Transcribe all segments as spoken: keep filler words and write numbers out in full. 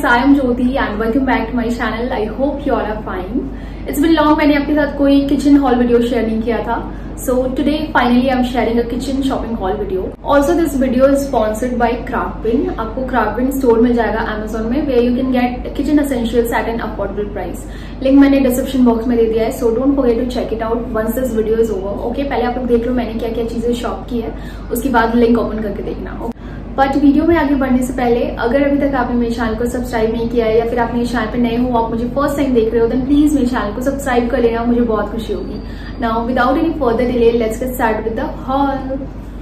guys, I am Jyoti and welcome back to my channel. I hope you all are fine. It's been long मैंने आपके साथ कोई kitchen hall video share नहीं किया था. So today finally I'm sharing a kitchen shopping haul video. Also this video is sponsored by Craftsman. आपको Craftsman store मिल जाएगा Amazon में where you can get kitchen essentials at an affordable price. Link मैंने description box में दे दिया है. So don't forget to check it out once this video is over. Okay, पहले आप लोग देख लो मैंने क्या क्या चीजें शॉप की है, उसके बाद लिंक ओपन करके देखना. बट वीडियो में आगे बढ़ने से पहले अगर अभी तक आपने मेरे चैनल को सब्सक्राइब नहीं किया है या फिर आप मेरे चैनल पे नए हो, आप मुझे फर्स्ट टाइम देख रहे हो, देन प्लीज मेरे चैनल को सब्सक्राइब कर लेना, मुझे बहुत खुशी होगी. Now without any further delay let's get start with the haul.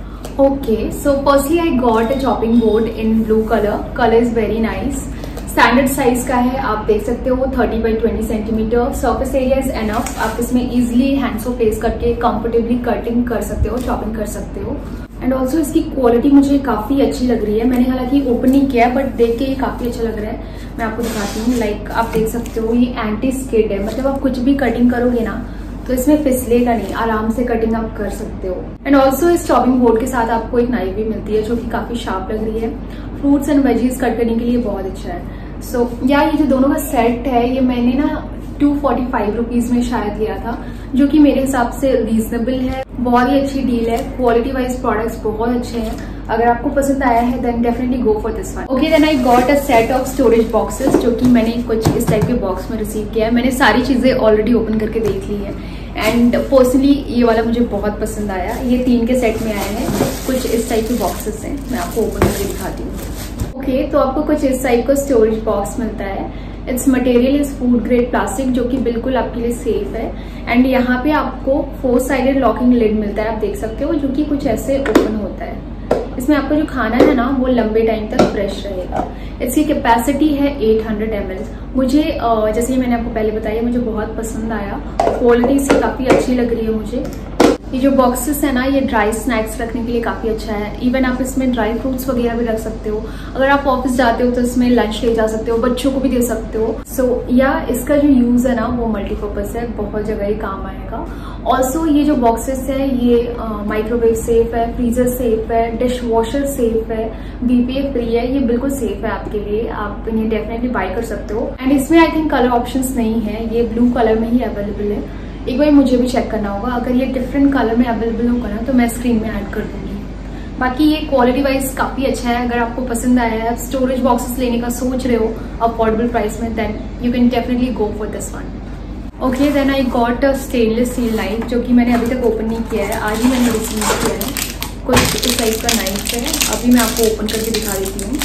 Okay, so firstly I got a chopping board in blue colour. Colour is very nice. Standard size का है, आप देख सकते हो thirty by twenty centimetre. Surface area is enough. आप इसमें easily hands को place करके कंफर्टेबली कटिंग कर सकते हो, चॉपिंग कर सकते हो. एंड ऑल्सो इसकी क्वालिटी मुझे काफी अच्छी लग रही है. मैंने हालांकि ओपन नहीं किया बट देख के ये काफी अच्छा लग रहा है. मैं आपको दिखाती हूँ. लाइक आप देख सकते हो ये एंटी स्किड है, मतलब आप कुछ भी कटिंग करोगे ना तो इसमें फिसलेगा नहीं, आराम से कटिंग आप कर सकते हो. एंड ऑल्सो इस चॉपिंग बोर्ड के साथ आपको एक नाइफ भी मिलती है जो कि काफी शार्प लग रही है. फ्रूट्स एंड वेजीज कट करने के लिए बहुत अच्छा है. सो so, या ये जो दोनों का सेट है ये मैंने ना टू फोर्टी फाइव रुपीज में शायद लिया था, जो कि मेरे हिसाब से रीजनेबल है. बहुत ही अच्छी डील है. क्वालिटी वाइज प्रोडक्ट्स बहुत अच्छे हैं. अगर आपको पसंद आया है then definitely go for this one. Okay, then I got a set of storage boxes जो कि मैंने कुछ इस टाइप के बॉक्स में रिसीव किया है. मैंने सारी चीजें ऑलरेडी ओपन करके देख ली है एंड पर्सनली ये वाला मुझे बहुत पसंद आया. ये तीन के सेट में आया है. कुछ इस टाइप के बॉक्सेस हैं, मैं आपको ओपन करके दिखाती हूँ. ओके, तो आपको कुछ इस टाइप का स्टोरेज बॉक्स मिलता है. It's material is food grade plastic जो कि बिल्कुल आपके लिए सेफ है. एंड यहाँ पे आपको फोर साइडेड लॉकिंग लिड मिलता है, आप देख सकते हो, जो कि कुछ ऐसे ओपन होता है. इसमें आपका जो खाना है ना वो लंबे टाइम तक फ्रेश रहेगा. इसकी कैपेसिटी है एट हंड्रेड एम एल. मुझे जैसे मैंने आपको पहले बताया मुझे बहुत पसंद आया. क्वालिटी इसकी काफी अच्छी लग रही है मुझे. ये जो बॉक्सेस है ना ये ड्राई स्नैक्स रखने के लिए काफी अच्छा है. इवन आप इसमें ड्राई फ्रूट्स वगैरह भी रख सकते हो. अगर आप ऑफिस जाते हो तो इसमें लंच ले जा सकते हो, बच्चों को भी दे सकते हो. सो so, या इसका जो यूज है ना वो मल्टीपर्पज है, बहुत जगह ही काम आएगा. ऑल्सो ये जो बॉक्सेस है ये माइक्रोवेव सेफ है, फ्रीजर सेफ है, डिश वॉशर सेफ है, बीपीए फ्री है. ये बिल्कुल सेफ है आपके लिए. आप इन्हें डेफिनेटली बाय कर सकते हो. एंड इसमें आई थिंक कलर ऑप्शंस नहीं है, ये ब्लू कलर में ही अवेलेबल है. एक बार मुझे भी चेक करना होगा. अगर ये डिफरेंट कलर में अवेलेबल होगा ना तो मैं स्क्रीन में ऐड कर दूंगी. बाकी ये क्वालिटी वाइज काफी अच्छा है. अगर आपको पसंद आया है, स्टोरेज बॉक्सेस लेने का सोच रहे हो अफोर्डेबल प्राइस में, then you can definitely go for this one. Okay, then I got a stainless steel knife जो कि मैंने अभी तक ओपन नहीं किया है, आज ही मैंने रिसीव किया है. कुछ इस टाइप का नाइफ है. अभी मैं आपको ओपन करके दिखा देती हूँ.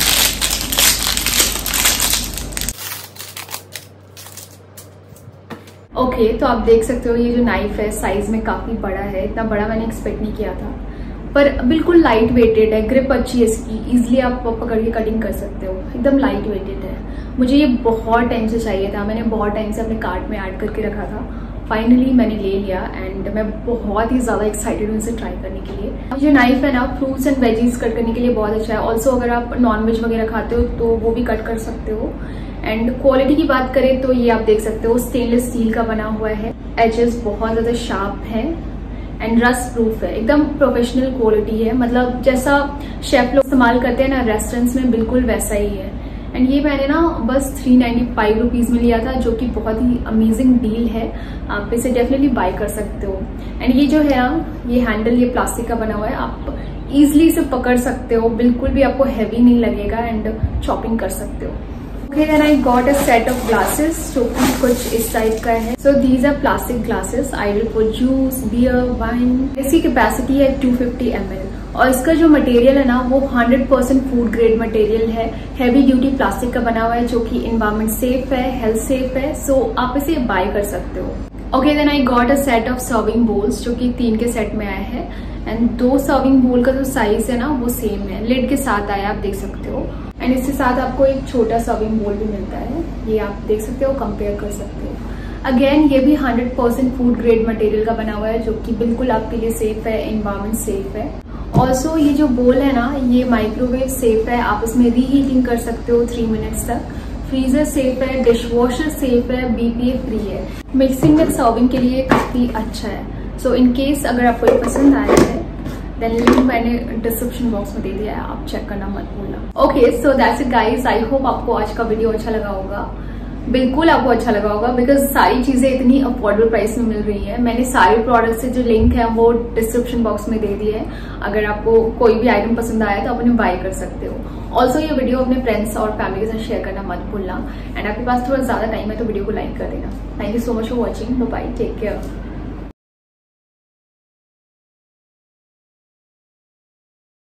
ओके okay, तो आप देख सकते हो ये जो नाइफ है साइज में काफी बड़ा है. इतना बड़ा मैंने एक्सपेक्ट नहीं किया था, पर बिल्कुल लाइट वेटेड है. ग्रिप अच्छी है इसकी, इजिली आप पकड़ के कटिंग कर सकते हो. एकदम लाइट वेटेड है. मुझे ये बहुत टाइम से चाहिए था. मैंने बहुत टाइम से अपने कार्ट में ऐड करके रखा था. फाइनली मैंने ले लिया एंड मैं बहुत ही ज्यादा एक्साइटेड हूँ इसे ट्राई करने के लिए. ये नाइफ है ना फ्रूट्स एंड वेजीज कट करने के लिए बहुत अच्छा है. ऑल्सो अगर आप नॉनवेज वगैरह खाते हो तो वो भी कट कर सकते हो. एंड क्वालिटी की बात करें तो ये आप देख सकते हो स्टेनलेस स्टील का बना हुआ है. एजेस बहुत ज्यादा शार्प है एंड रस्ट प्रूफ है. एकदम प्रोफेशनल क्वालिटी है, मतलब जैसा शेफ लोग इस्तेमाल करते हैं ना रेस्टोरेंट्स में, बिल्कुल वैसा ही है. एंड ये मैंने ना बस थ्री नाइन्टी फाइव रुपीज में लिया था, जो कि बहुत ही अमेजिंग डील है. आप इसे डेफिनेटली बाय कर सकते हो. एंड ये जो है ना ये हैंडल ये प्लास्टिक का बना हुआ है. आप इजिली इसे पकड़ सकते हो, बिल्कुल भी आपको हैवी नहीं लगेगा एंड चॉपिंग कर सकते हो. Okay, then I got a set of glasses जो कि कुछ इस टाइप का है. So these are plastic glasses ideal for juice, beer, wine. इसकी कैपेसिटी है टू फिफ्टी एम एल और इसका जो मटेरियल है ना वो hundred percent food grade material है. हैवी ड्यूटी प्लास्टिक का बना हुआ है जो कि एनवायरमेंट सेफ है, हेल्थ सेफ है. सो so, आप इसे बाय कर सकते हो. Okay, then I got a set of serving bowls जो कि तीन के सेट में आया है. एंड दो सर्विंग बोल का जो साइज है ना वो सेम है, लिड के साथ आया, आप देख सकते हो. एंड इसके साथ आपको एक छोटा सर्विंग बोल भी मिलता है. ये आप देख सकते हो, कंपेयर कर सकते हो. अगेन ये भी hundred percent food grade material का बना हुआ है जो कि बिल्कुल आपके लिए सेफ है, एनवायरमेंट सेफ है. ऑल्सो ये जो बोल है ना ये माइक्रोवेव सेफ है. आप इसमें रीहीटिंग कर सकते हो थ्री मिनट्स तक. फ्रीजर सेफ है, डिश वॉशर सेफ है, बीपीए फ्री है. मिक्सिंग एंड सर्विंग के लिए काफी अच्छा है. सो इन केस अगर आपको ये पसंद आया है देन लिंक मैंने डिस्क्रिप्शन बॉक्स में दे दिया है, आप चेक करना मत भूलना। Okay, so that's it guys, I hope आपको आज का वीडियो अच्छा लगा होगा। बिल्कुल आपको अच्छा लगा होगा, बिकॉज सारी चीजें इतनी अफोर्डेबल प्राइस में मिल रही है। मैंने सारे प्रोडक्ट्स से जो लिंक है वो डिस्क्रिप्शन बॉक्स में दे दिए है। अगर आपको कोई भी आइटम पसंद आया तो आप उन्हें बाय कर सकते हो। ऑल्सो ये वीडियो अपने फ्रेंड्स और फैमिली के साथ शेयर करना मत भूलना। एंड आपके पास थोड़ा ज्यादा टाइम है तो वीडियो को लाइक कर देना। Thank you so much for watching, bye, take care.